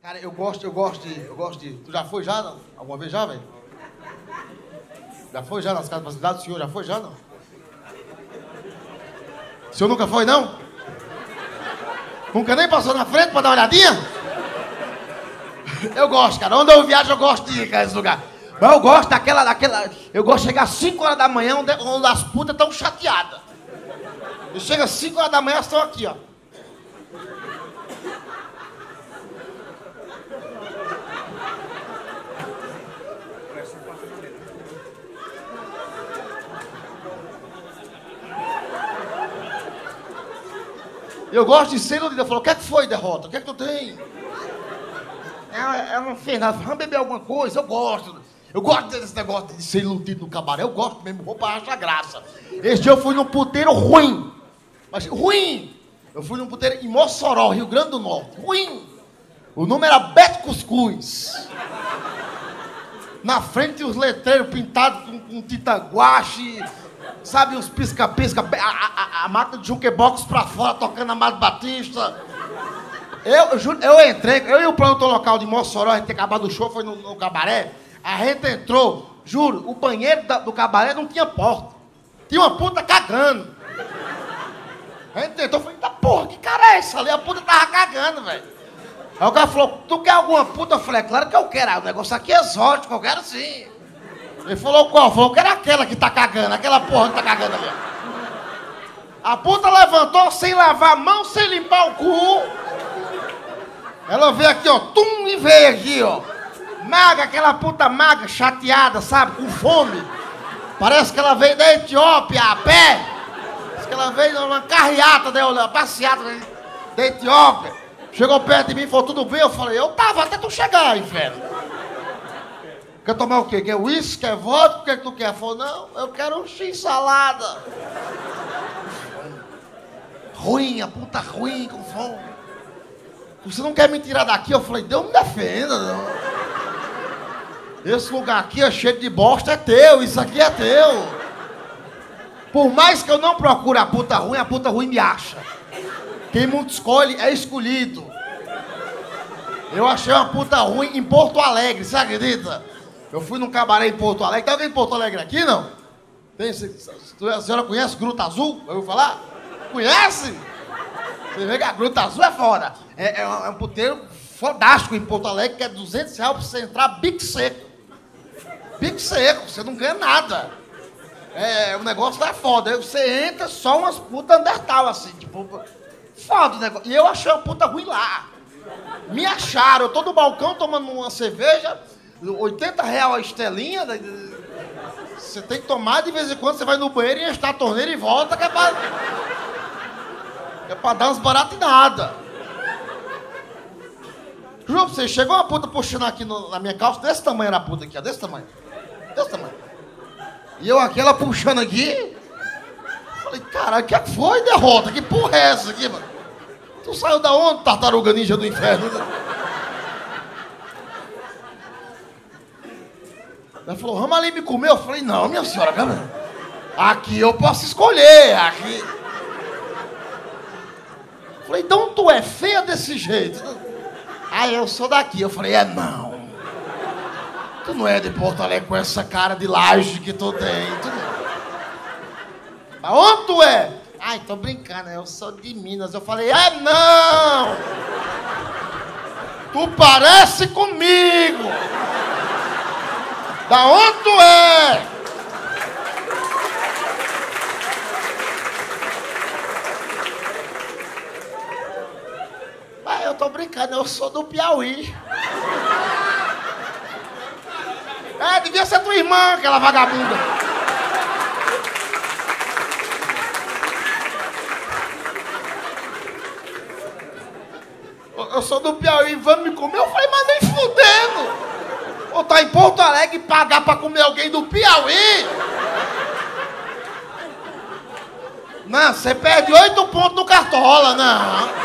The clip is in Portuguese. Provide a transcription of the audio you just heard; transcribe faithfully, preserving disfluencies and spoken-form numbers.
Cara, eu gosto, eu gosto de, eu gosto de... Tu já foi já, não? Alguma vez já, velho? Já foi já nas casas facilidades? O senhor já foi já, não? O senhor nunca foi, não? Nunca nem passou na frente pra dar uma olhadinha? Eu gosto, cara. Onde eu viajo, eu gosto de ir, cara, nesse lugar. Mas eu gosto daquela, daquela... Eu gosto de chegar às cinco horas da manhã, onde, onde as putas estão chateadas. Eu chego às cinco horas da manhã, elas estão aqui, ó. Eu gosto de ser iludida. Eu falo, o que é que foi, derrota? O que é que tu tem? Ela, ela não fez nada. Vamos beber alguma coisa? Eu gosto. Eu gosto desse negócio de ser iludido no cabaré. Eu gosto mesmo. Vou pra achar graça. Esse dia eu fui num puteiro ruim. Mas ruim. Eu fui num puteiro em Mossoró, Rio Grande do Norte. Ruim. O nome era Beto Cuscuz. Na frente os letreiros pintados com, com tinta guache. Sabe, uns pisca-pisca, a, a, a máquina de jukebox pra fora, tocando Amado Batista. Eu, eu, juro, eu entrei, eu e o produtor local de Mossoró, a gente tinha acabado o show, foi no, no cabaré. A gente entrou, juro, o banheiro da, do cabaré não tinha porta. Tinha uma puta cagando. A gente entrou, eu falei, tá porra, que cara é esse ali? A puta tava cagando, velho. Aí o cara falou, tu quer alguma puta? Eu falei, é claro que eu quero, o negócio aqui é exótico, eu quero sim. Ele falou qual? Falou que era aquela que tá cagando, aquela porra que tá cagando ali. A puta levantou sem lavar a mão, sem limpar o cu. Ela veio aqui, ó, tum, e veio aqui, ó. Maga, aquela puta maga, chateada, sabe, com fome. Parece que ela veio da Etiópia a pé. Parece que ela veio numa carreata, uma passeata da Etiópia. Chegou perto de mim e falou, tudo bem? Eu falei, eu tava até tu chegar, inferno. Quer tomar o quê? Quer uísque? Quer vodka? O que, é que tu quer? Falou, não, eu quero um x-salada. Ruim, a puta ruim, com fome. Você não quer me tirar daqui? Eu falei, Deus me defenda, não. Esse lugar aqui é cheio de bosta, é teu, isso aqui é teu. Por mais que eu não procure a puta ruim, a puta ruim me acha. Quem muito escolhe é escolhido. Eu achei uma puta ruim em Porto Alegre, você acredita? Eu fui num cabaré em Porto Alegre. Tem alguém em Porto Alegre aqui, não? Tem, a senhora conhece Gruta Azul? Eu vou falar? Conhece? Você vê que a Gruta Azul é foda. É, é, um, é um puteiro fodástico em Porto Alegre, que é duzentos reais pra você entrar bico seco. Bico seco, você não ganha nada. É, o negócio lá é foda. Aí você entra só umas putas undertal, assim, tipo... Foda o negócio. E eu achei uma puta ruim lá. Me acharam, eu tô no balcão tomando uma cerveja... oitenta reais a estelinha, você tem que tomar de vez em quando, você vai no banheiro e encher a torneira e volta, que é pra, é pra dar uns baratos e nada. Juro pra você, chegou uma puta puxando aqui no, na minha calça, desse tamanho era a puta aqui, ó, desse tamanho, desse tamanho. E eu aqui, ela puxando aqui, falei, caralho, o que foi, derrota? Que porra é essa aqui, mano? Tu saiu da onde, tartaruga ninja do inferno? Ela falou, vamos ali me comer. Eu falei, não, minha senhora, cara, aqui eu posso escolher, aqui. Eu falei, então tu é feia desse jeito? Ah, eu sou daqui. Eu falei, é não. Tu não é de Porto Alegre com essa cara de laje que tu tem. Tu não... Mas onde tu é? Ai, tô brincando, eu sou de Minas. Eu falei, é não. Tu parece comigo. Da onde tu é? Ah, eu tô brincando, eu sou do Piauí. É, devia ser tua irmã, aquela vagabunda. Eu sou do Piauí, vamos me comer? Eu falei, mas nem fudendo. Ou tá em Porto Alegre e pagar pra comer alguém do Piauí? Não, você perde oito pontos no Cartola, não.